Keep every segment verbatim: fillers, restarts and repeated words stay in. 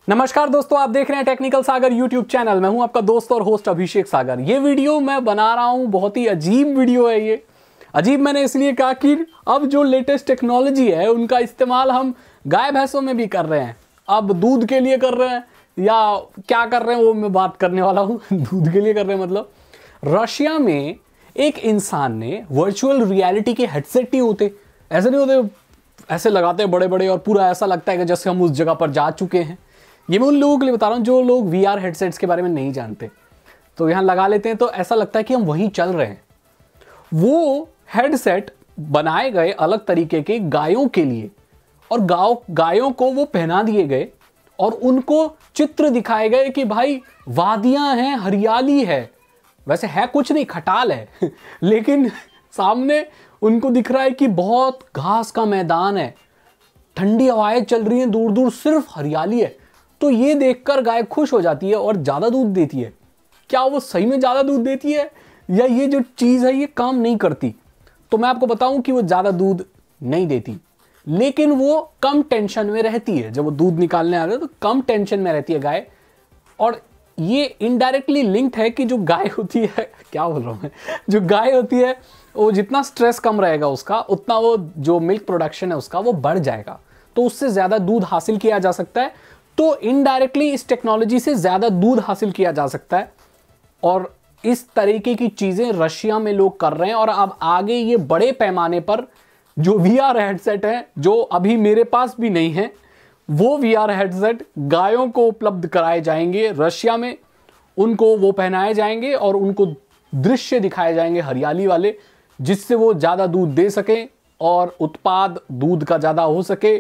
नमस्कार दोस्तों, आप देख रहे हैं टेक्निकल सागर यूट्यूब चैनल। मैं हूं आपका दोस्त और होस्ट अभिषेक सागर। ये वीडियो मैं बना रहा हूं, बहुत ही अजीब वीडियो है। ये अजीब मैंने इसलिए कहा कि अब जो लेटेस्ट टेक्नोलॉजी है उनका इस्तेमाल हम गाय भैंसों में भी कर रहे हैं। अब दूध के लिए कर रहे हैं या क्या कर रहे हैं वो मैं बात करने वाला हूँ। दूध के लिए कर रहे हैं मतलब रशिया में एक इंसान ने वर्चुअल रियलिटी के हेडसेट नहीं होते, ऐसे नहीं होते, ऐसे लगाते हैं बड़े बड़े और पूरा ऐसा लगता है कि जैसे हम उस जगह पर जा चुके हैं। ये मैं उन लोगों के लिए बता रहा हूँ जो लोग वी आर हेडसेट्स के बारे में नहीं जानते। तो यहाँ लगा लेते हैं तो ऐसा लगता है कि हम वहीं चल रहे हैं। वो हेडसेट बनाए गए अलग तरीके के गायों के लिए और गाँव गायों को वो पहना दिए गए और उनको चित्र दिखाए गए कि भाई वादियां हैं, हरियाली है। वैसे है कुछ नहीं, खटाल है लेकिन सामने उनको दिख रहा है कि बहुत घास का मैदान है, ठंडी हवाएं चल रही हैं, दूर दूर सिर्फ हरियाली है। तो ये देखकर गाय खुश हो जाती है और ज़्यादा दूध देती है। क्या वो सही में ज़्यादा दूध देती है या ये जो चीज़ है ये काम नहीं करती? तो मैं आपको बताऊं कि वो ज़्यादा दूध नहीं देती, लेकिन वो कम टेंशन में रहती है। जब वो दूध निकालने आ रहे तो कम टेंशन में रहती है गाय। और ये इनडायरेक्टली लिंक्ड है कि जो गाय होती है, क्या बोल रहा हूँ मैं, जो गाय होती है वो जितना स्ट्रेस कम रहेगा उसका, उतना वो जो मिल्क प्रोडक्शन है उसका वो बढ़ जाएगा, तो उससे ज़्यादा दूध हासिल किया जा सकता है। तो इनडायरेक्टली इस टेक्नोलॉजी से ज़्यादा दूध हासिल किया जा सकता है। और इस तरीके की चीज़ें रशिया में लोग कर रहे हैं। और अब आगे ये बड़े पैमाने पर जो वी आर हेडसेट है, जो अभी मेरे पास भी नहीं है, वो वी आर हेडसेट गायों को उपलब्ध कराए जाएंगे रशिया में। उनको वो पहनाए जाएंगे और उनको दृश्य दिखाए जाएंगे हरियाली वाले, जिससे वो ज़्यादा दूध दे सकें और उत्पाद दूध का ज़्यादा हो सके।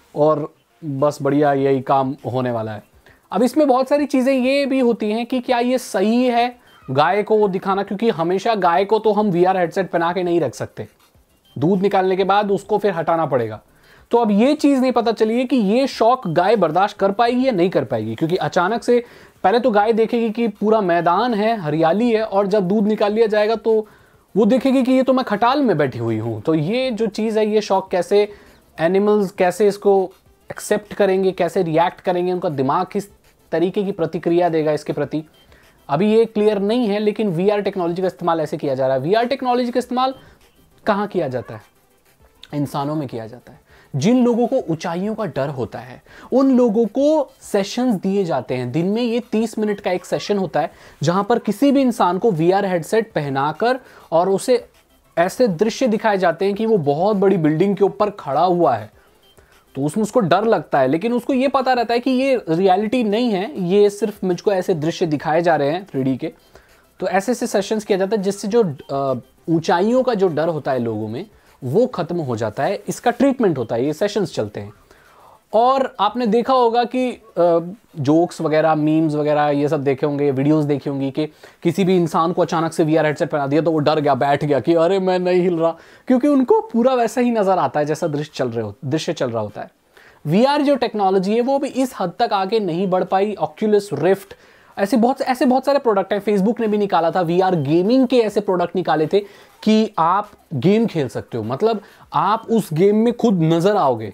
और बस बढ़िया यही काम होने वाला है। अब इसमें बहुत सारी चीज़ें ये भी होती हैं कि क्या ये सही है गाय को वो दिखाना, क्योंकि हमेशा गाय को तो हम वी आर हेडसेट पहना के नहीं रख सकते, दूध निकालने के बाद उसको फिर हटाना पड़ेगा। तो अब ये चीज़ नहीं पता चली है कि ये शौक गाय बर्दाश्त कर पाएगी या नहीं कर पाएगी, क्योंकि अचानक से पहले तो गाय देखेगी कि पूरा मैदान है, हरियाली है, और जब दूध निकाल लिया जाएगा तो वो देखेगी कि ये तो मैं खटाल में बैठी हुई हूँ। तो ये जो चीज़ है, ये शौक कैसे एनिमल्स कैसे इसको एक्सेप्ट करेंगे, कैसे रिएक्ट करेंगे, उनका दिमाग किस तरीके की प्रतिक्रिया देगा इसके प्रति, अभी ये क्लियर नहीं है। लेकिन वी आर टेक्नोलॉजी का इस्तेमाल ऐसे किया जा रहा है। वी आर टेक्नोलॉजी का इस्तेमाल कहाँ किया जाता है? इंसानों में किया जाता है। जिन लोगों को ऊंचाइयों का डर होता है उन लोगों को सेशंस दिए जाते हैं। दिन में ये तीस मिनट का एक सेशन होता है जहां पर किसी भी इंसान को वी आर हेडसेट पहनाकर और उसे ऐसे दृश्य दिखाए जाते हैं कि वो बहुत बड़ी बिल्डिंग के ऊपर खड़ा हुआ है। तो उसमें उसको डर लगता है, लेकिन उसको ये पता रहता है कि ये रियलिटी नहीं है, ये सिर्फ मुझको ऐसे दृश्य दिखाए जा रहे हैं थ्री डी के। तो ऐसे ऐसे सेशंस किया जाता है जिससे जो ऊंचाइयों का जो डर होता है लोगों में वो खत्म हो जाता है। इसका ट्रीटमेंट होता है, ये सेशंस चलते हैं। और आपने देखा होगा कि जोक्स वगैरह, मीम्स वगैरह ये सब देखे होंगे, वीडियोस देखी होंगी कि किसी भी इंसान को अचानक से वी आर हेडसेट पहना दिया तो वो डर गया, बैठ गया कि अरे मैं नहीं हिल रहा, क्योंकि उनको पूरा वैसा ही नजर आता है जैसा दृश्य चल रहे हो दृश्य चल रहा होता है। वी आर जो टेक्नोलॉजी है वो भी इस हद तक आगे नहीं बढ़ पाई। ऑक्यूलस रिफ्ट, ऐसे बहुत ऐसे बहुत सारे प्रोडक्ट हैं। फेसबुक ने भी निकाला था वी आर गेमिंग के ऐसे प्रोडक्ट निकाले थे कि आप गेम खेल सकते हो, मतलब आप उस गेम में खुद नजर आओगे,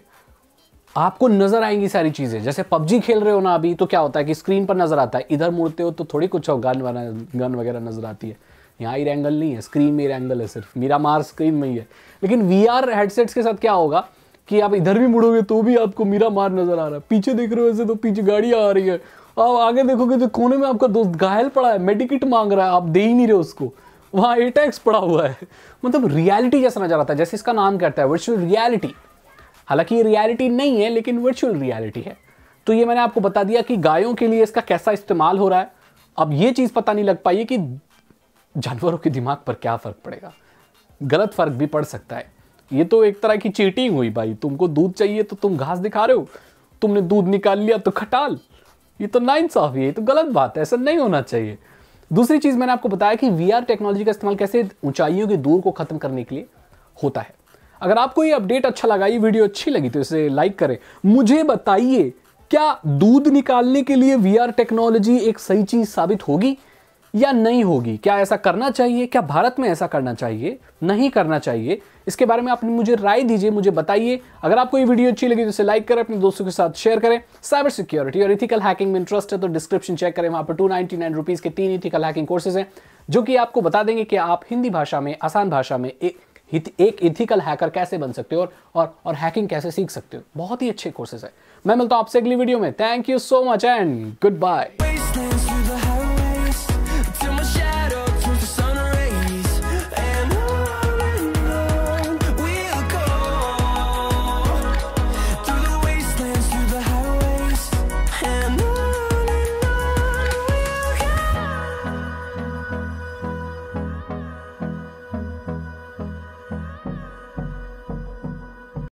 आपको नजर आएंगी सारी चीजें। जैसे पबजी खेल रहे हो ना अभी, तो क्या होता है कि स्क्रीन पर नजर आता है, इधर मुड़ते हो तो थोड़ी कुछ गन गन वगैरह नजर आती है। यहाँ ईर एंगल नहीं है, स्क्रीन में ईर एंगल है, सिर्फ मेरा मार स्क्रीन में ही है। लेकिन वी आर हेडसेट्स के साथ क्या होगा कि आप इधर भी मुड़ोगे तो भी आपको मेरा मार नजर आ रहा है, पीछे देख रहे हो ऐसे तो पीछे गाड़ियां आ रही है, आप आगे देखोगे तो कोने में आपका दोस्त घायल पड़ा है, मेडिकिट मांग रहा है, आप दे ही नहीं रहे उसको, वहां एटैक्स पड़ा हुआ है। मतलब रियलिटी जैसा नजर आता है, जैसे इसका नाम कहता है वर्चुअल रियलिटी। हालांकि ये रियलिटी नहीं है लेकिन वर्चुअल रियलिटी है। तो ये मैंने आपको बता दिया कि गायों के लिए इसका कैसा इस्तेमाल हो रहा है। अब ये चीज पता नहीं लग पाई है कि जानवरों के दिमाग पर क्या फर्क पड़ेगा। गलत फर्क भी पड़ सकता है। ये तो एक तरह की चीटिंग हुई भाई, तुमको दूध चाहिए तो तुम घास दिखा रहे हो, तुमने दूध निकाल लिया तो खटाल। ये तो नाइंसाफी है, ये तो गलत बात है, ऐसा नहीं होना चाहिए। दूसरी चीज मैंने आपको बताया कि वी आर टेक्नोलॉजी का इस्तेमाल कैसे ऊंचाइयों के दूर को खत्म करने के लिए होता है। अगर आपको ये अपडेट अच्छा लगा, ये वीडियो अच्छी लगी तो इसे लाइक करें। मुझे बताइए क्या दूध निकालने के लिए वी आर टेक्नोलॉजी एक सही चीज साबित होगी या नहीं होगी? क्या ऐसा करना चाहिए? क्या भारत में ऐसा करना चाहिए, नहीं करना चाहिए? इसके बारे में आप मुझे राय दीजिए, मुझे बताइए। अगर आपको ये वीडियो अच्छी लगी तो इसे लाइक करें, अपने दोस्तों के साथ शेयर करें। साइबर सिक्योरिटी और इथिकल हैकिंग में इंटरेस्ट है तो डिस्क्रिप्शन चेक करें, वहां पर टू नाइनटी नाइन रुपीज के तीन इथिकल हैकिंग कोर्सेज हैं जो कि आपको बता देंगे कि आप हिंदी भाषा में, आसान भाषा में एक एक इथिकल हैकर कैसे बन सकते हो और और, और हैकिंग कैसे सीख सकते हो। बहुत ही अच्छे कोर्सेज है। मैं मिलता हूं आपसे अगली वीडियो में। Thank you so much and good bye.